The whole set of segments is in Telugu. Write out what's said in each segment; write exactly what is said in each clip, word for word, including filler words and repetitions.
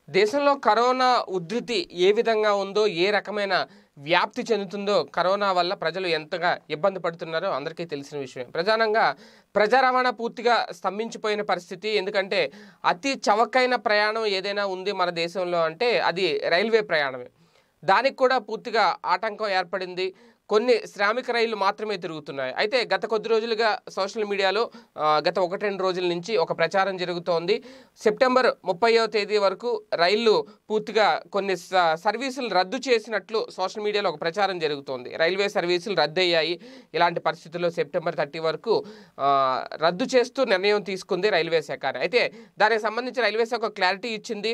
దేశంలో కరోనా ఉధృతి ఏ విధంగా ఉందో, ఏ రకమైన వ్యాప్తి చెందుతుందో, కరోనా వల్ల ప్రజలు ఎంతగా ఇబ్బంది పడుతున్నారో అందరికీ తెలిసిన విషయమే. ప్రధానంగా ప్రజా రవాణా పూర్తిగా స్తంభించిపోయిన పరిస్థితి. ఎందుకంటే అతి చవకైన ప్రయాణం ఏదైనా ఉంది మన దేశంలో అంటే అది రైల్వే ప్రయాణమే. దానికి కూడా పూర్తిగా ఆటంకం ఏర్పడింది. కొన్ని శ్రామిక రైళ్లు మాత్రమే తిరుగుతున్నాయి. అయితే గత కొద్ది రోజులుగా సోషల్ మీడియాలో గత ఒకటి రెండు రోజుల నుంచి ఒక ప్రచారం జరుగుతోంది. సెప్టెంబర్ ముప్పైవ తేదీ వరకు రైళ్లు పూర్తిగా కొన్ని సర్వీసులు రద్దు చేసినట్లు సోషల్ మీడియాలో ఒక ప్రచారం జరుగుతోంది. రైల్వే సర్వీసులు రద్దు అయ్యాయి. ఇలాంటి పరిస్థితుల్లో సెప్టెంబర్ థర్టీ వరకు రద్దు చేస్తూ నిర్ణయం తీసుకుంది రైల్వే శాఖ. అయితే దానికి సంబంధించి రైల్వే శాఖ క్లారిటీ ఇచ్చింది.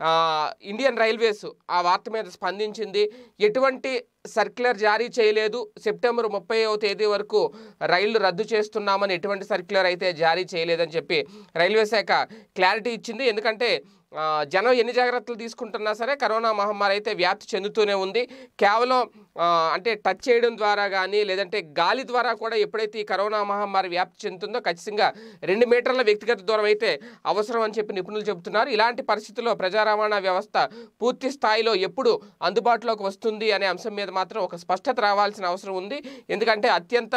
ఇండియన్ రైల్వేస్ ఆ వార్త మీద స్పందించింది. ఎటువంటి సర్క్యులర్ జారీ చేయలేదు, సెప్టెంబర్ ముప్పైవ తేదీ వరకు రైళ్లు రద్దు చేస్తున్నామని ఎటువంటి సర్క్యులర్ అయితే జారీ చేయలేదని చెప్పి రైల్వే శాఖ క్లారిటీ ఇచ్చింది. ఎందుకంటే జనం ఎన్ని జాగ్రత్తలు తీసుకుంటున్నా సరే కరోనా మహమ్మారి అయితే వ్యాప్తి చెందుతూనే ఉంది. కేవలం అంటే టచ్ చేయడం ద్వారా కానీ లేదంటే గాలి ద్వారా కూడా ఎప్పుడైతే ఈ కరోనా మహమ్మారి వ్యాప్తి చెందుతుందో ఖచ్చితంగా రెండు మీటర్ల వ్యక్తిగత దూరం అయితే అవసరం అని చెప్పి నిపుణులు చెబుతున్నారు. ఇలాంటి పరిస్థితుల్లో ప్రజా రవాణా వ్యవస్థ పూర్తి స్థాయిలో ఎప్పుడు అందుబాటులోకి వస్తుంది అనే అంశం మీద మాత్రం ఒక స్పష్టత రావాల్సిన అవసరం ఉంది. ఎందుకంటే అత్యంత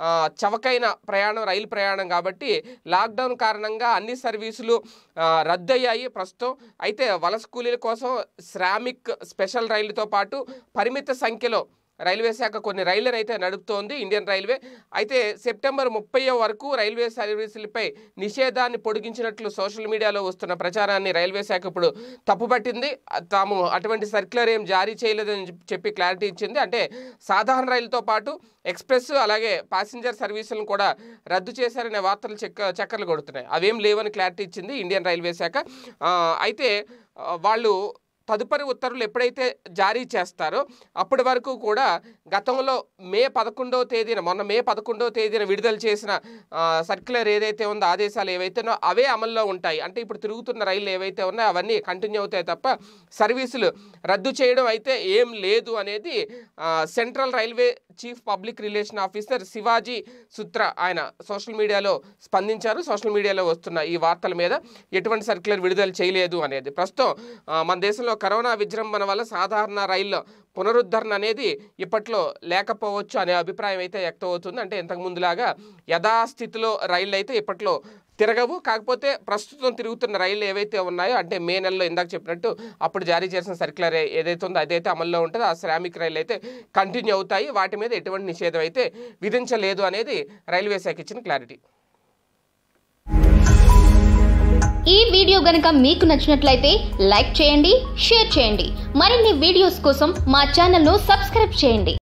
చవకైన ప్రయాణం రైలు ప్రయాణం కాబట్టి లాక్డౌన్ కారణంగా అన్ని సర్వీసులు రద్దయ్యాయి ప్రస్తుతం. అయితే వలస కూలీల కోసం శ్రామిక్ స్పెషల్ రైలుతో పాటు పరిమిత సంఖ్యలో రైల్వే శాఖ కొన్ని రైళ్లను అయితే నడుపుతోంది ఇండియన్ రైల్వే. అయితే సెప్టెంబర్ ముప్పై వరకు రైల్వే సర్వీసులపై నిషేధాన్ని పొడిగించినట్లు సోషల్ మీడియాలో వస్తున్న ప్రచారాన్ని రైల్వే శాఖ ఇప్పుడు తప్పుపట్టింది. తాము అటువంటి సర్క్యులర్ ఏం జారీ చేయలేదని చెప్పి క్లారిటీ ఇచ్చింది. అంటే సాధారణ రైలుతో పాటు ఎక్స్ప్రెస్ అలాగే ప్యాసింజర్ సర్వీసులను కూడా రద్దు చేశారనే వార్తలు చెక్క చక్కర్లు కొడుతున్నాయి. అవేం లేవని క్లారిటీ ఇచ్చింది ఇండియన్ రైల్వే శాఖ. అయితే వాళ్ళు తదుపరి ఉత్తర్వులు ఎప్పుడైతే జారీ చేస్తారో అప్పటి వరకు కూడా గతంలో మే పదకొండవ తేదీన మొన్న మే పదకొండవ తేదీన విడుదల చేసిన సర్క్యులర్ ఏదైతే ఉందో ఆదేశాలు ఏవైతేనో అవే అమల్లో ఉంటాయి. అంటే ఇప్పుడు తిరుగుతున్న రైళ్లు ఏవైతే ఉన్నాయో అవన్నీ కంటిన్యూ అవుతాయి తప్ప సర్వీసులు రద్దు చేయడం అయితే ఏం లేదు అనేది central railway chief public relation officer Shivaji Sutra ఆయన సోషల్ మీడియాలో స్పందించారు. సోషల్ మీడియాలో వస్తున్న ఈ వార్తల మీద ఎటువంటి సర్క్యులర్ విడుదల చేయలేదు అనేది. ప్రస్తుతం మన దేశంలో కరోనా విజృంభణ వల్ల సాధారణ రైళ్ల పునరుద్ధరణ అనేది ఇప్పట్లో లేకపోవచ్చు అనే అభిప్రాయం అయితే వ్యక్తమవుతుంది. అంటే ఇంతకుముందులాగా యథాస్థితిలో రైళ్ళు అయితే ఇప్పట్లో తిరగవు. కాకపోతే ప్రస్తుతం తిరుగుతున్న రైళ్లు ఏవైతే ఉన్నాయో అంటే మే నెలలో ఇందాక చెప్పినట్టు అప్పుడు జారీ చేసిన సర్క్యులర్ ఏదైతే ఉందో అదైతే అమల్లో ఉంటుందో ఆ శ్రామిక రైళ్లు అయితే కంటిన్యూ అవుతాయి. వాటి మీద ఎటువంటి నిషేధం అయితే విధించలేదు అనేది రైల్వే శాఖ ఇచ్చిన క్లారిటీ. ఈ వీడియో గనుక మీకు నచ్చినట్లయితే లైక్ చేయండి, షేర్ చేయండి. మరిన్ని వీడియోస్ కోసం మా ఛానల్ను సబ్స్క్రైబ్ చేయండి.